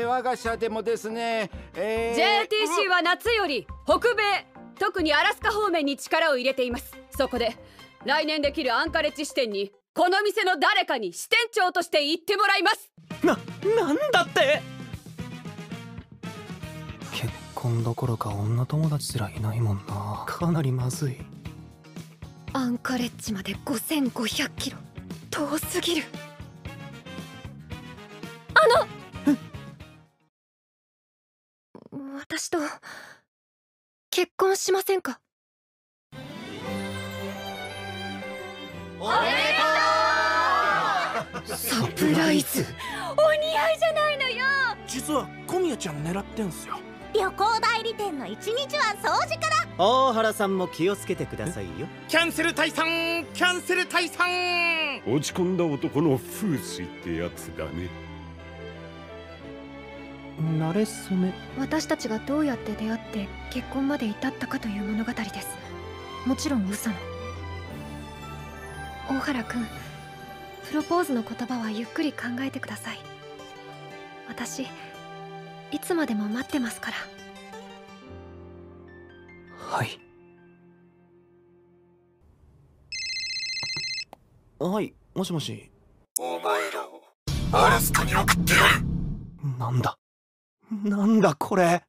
我が社でもですね、 JTC は夏より北米、特にアラスカ方面に力を入れています。そこで来年できるアンカレッジ支店にこの店の誰かに支店長として行ってもらいます。 なんだって。結婚どころか女友達すらいないもんな。かなりまずい。 アンカレッジまで5500キロ、遠すぎる。私と結婚しませんか？ おめでとう。 サプライズ。 お似合いじゃないのよ。 実は小宮ちゃん狙ってんすよ。 旅行代理店の一日は掃除から。 大原さんも気をつけてくださいよ。 キャンセル退散、キャンセル退散。 落ち込んだ男の風水ってやつだね。 慣れ初め。 私たちがどうやって出会って結婚まで至ったかという物語です。もちろん嘘の。大原くん、プロポーズの言葉はゆっくり考えてください。私いつまでも待ってますから。 はい。はい、もしもし。 お前らをアラスカに送ってやる。 なんだこれ。